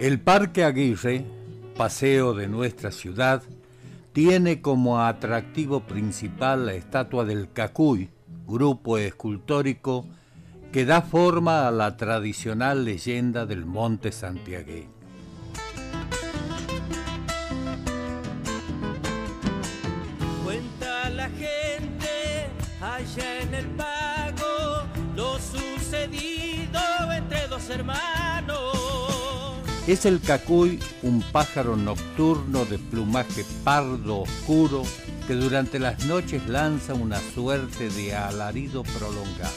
El Parque Aguirre, paseo de nuestra ciudad, tiene como atractivo principal la estatua del Cacuy, grupo escultórico que da forma a la tradicional leyenda del monte santiagueño. Cuenta la gente allá en el pago lo sucedido entre dos hermanos. Es el cacuy, un pájaro nocturno de plumaje pardo oscuro que durante las noches lanza una suerte de alarido prolongado.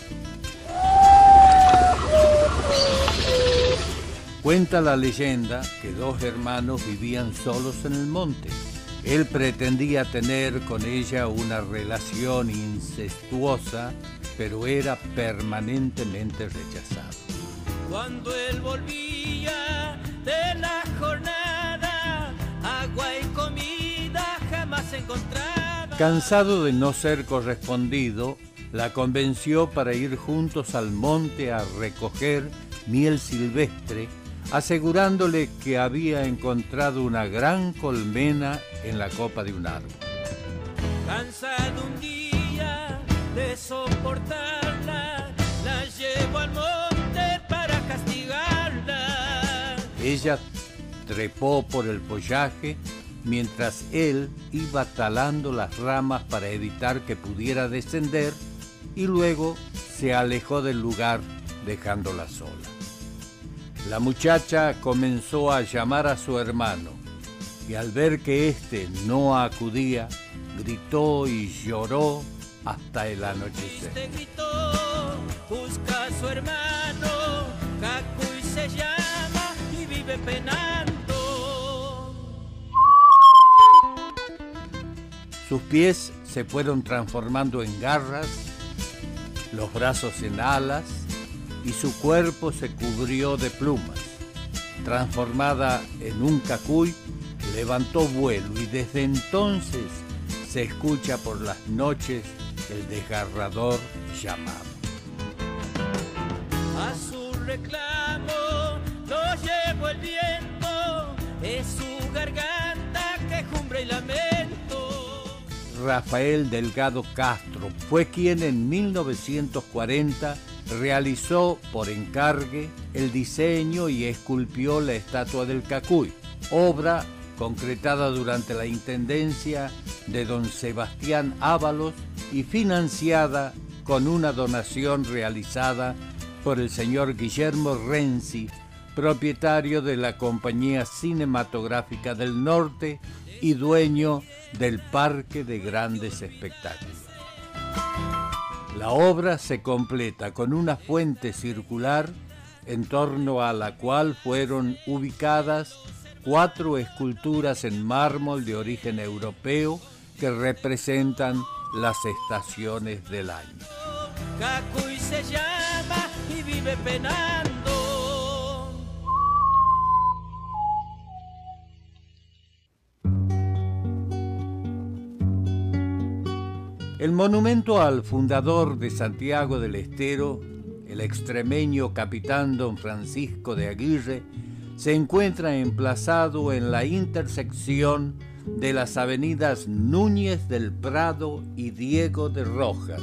Cuenta la leyenda que dos hermanos vivían solos en el monte. Él pretendía tener con ella una relación incestuosa, pero era permanentemente rechazado. Cuando él volvía de la jornada, agua y comida jamás encontraba. Cansado de no ser correspondido, la convenció para ir juntos al monte a recoger miel silvestre, asegurándole que había encontrado una gran colmena en la copa de un árbol. Cansado un día de soportarla, la llevo al monte para castigarla. Ella trepó por el follaje mientras él iba talando las ramas para evitar que pudiera descender y luego se alejó del lugar dejándola sola. La muchacha comenzó a llamar a su hermano y al ver que éste no acudía, gritó y lloró hasta el anochecer. Este gritó, busca a su hermano, Cacuy se llama y vive penando. Sus pies se fueron transformando en garras, los brazos en alas y su cuerpo se cubrió de plumas. Transformada en un cacuy, levantó vuelo y desde entonces se escucha por las noches el desgarrador llamado. A su reclamo lo llevó el viento, es su garganta quejumbre y lamento. Rafael Delgado Castro fue quien en 1940 realizó por encargue el diseño y esculpió la estatua del Cacuy, obra concretada durante la intendencia de don Sebastián Ábalos y financiada con una donación realizada por el señor Guillermo Renzi, propietario de la Compañía Cinematográfica del Norte y dueño del Parque de Grandes Espectáculos. La obra se completa con una fuente circular en torno a la cual fueron ubicadas 4 esculturas en mármol de origen europeo que representan las estaciones del año. Cacuy se llama y vive penando. El monumento al fundador de Santiago del Estero, el extremeño capitán don Francisco de Aguirre, se encuentra emplazado en la intersección de las avenidas Núñez del Prado y Diego de Rojas,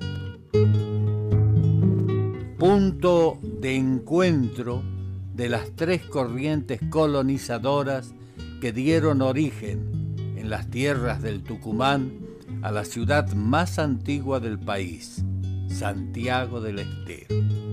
punto de encuentro de las 3 corrientes colonizadoras que dieron origen en las tierras del Tucumán a la ciudad más antigua del país, Santiago del Estero.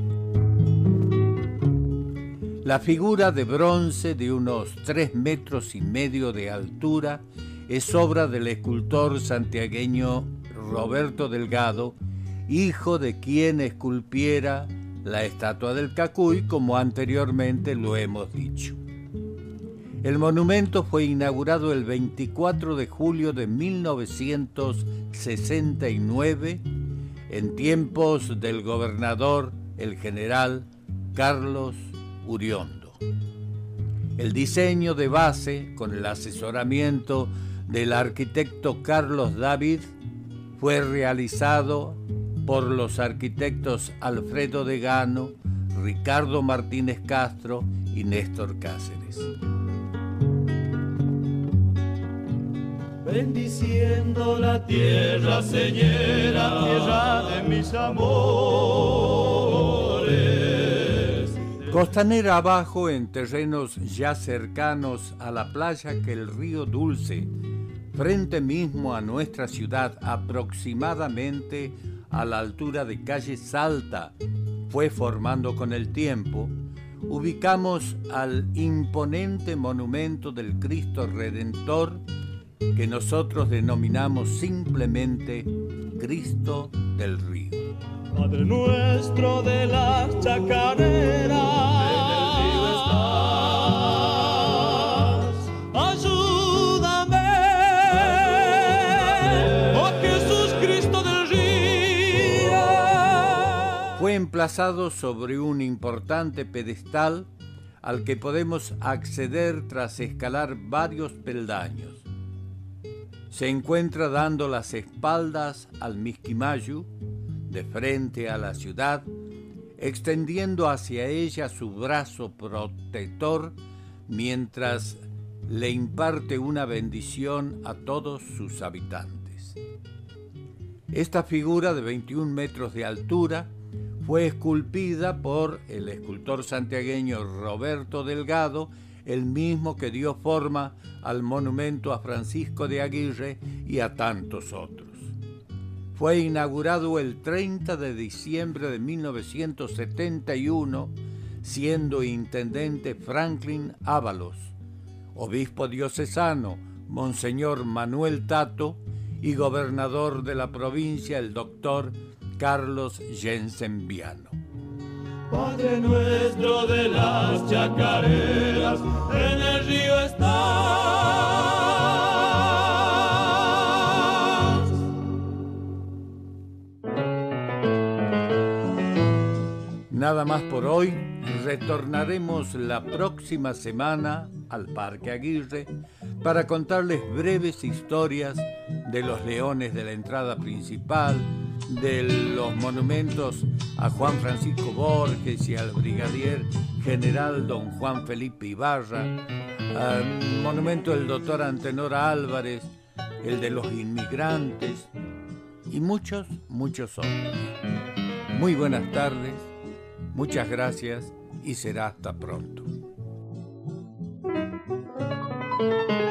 La figura de bronce de unos 3,5 metros de altura es obra del escultor santiagueño Roberto Delgado, hijo de quien esculpiera la estatua del Cacuy, como anteriormente lo hemos dicho. El monumento fue inaugurado el 24 de julio de 1969 en tiempos del gobernador, el general Carlos Uriondo. El diseño de base, con el asesoramiento del arquitecto Carlos David, fue realizado por los arquitectos Alfredo Degano, Ricardo Martínez Castro y Néstor Cáceres. Bendiciendo la tierra señera, tierra de mis amores. Costanera abajo, en terrenos ya cercanos a la playa que el río Dulce, frente mismo a nuestra ciudad, aproximadamente a la altura de calle Salta, fue formando con el tiempo, ubicamos al imponente monumento del Cristo Redentor, que nosotros denominamos simplemente Cristo del Río. Padre nuestro de las chacareras, en el río estás. Ayúdame, oh Jesús Cristo del Río. Fue emplazado sobre un importante pedestal al que podemos acceder tras escalar varios peldaños. Se encuentra dando las espaldas al Misquimayu, de frente a la ciudad, extendiendo hacia ella su brazo protector mientras le imparte una bendición a todos sus habitantes. Esta figura de 21 metros de altura fue esculpida por el escultor santiagueño Roberto Delgado, el mismo que dio forma al monumento a Francisco de Aguirre y a tantos otros. Fue inaugurado el 30 de diciembre de 1971, siendo intendente Franklin Ábalos, obispo diocesano Monseñor Manuel Tato y gobernador de la provincia el doctor Carlos Jensen Viano. Padre nuestro de las chacareras, en el río estás. Nada más por hoy. Retornaremos la próxima semana al Parque Aguirre para contarles breves historias de los leones de la entrada principal, de los monumentos a Juan Francisco Borges y al brigadier general don Juan Felipe Ibarra, al monumento del doctor Antenor Álvarez, el de los inmigrantes y muchos, muchos otros. Muy buenas tardes, muchas gracias y será hasta pronto.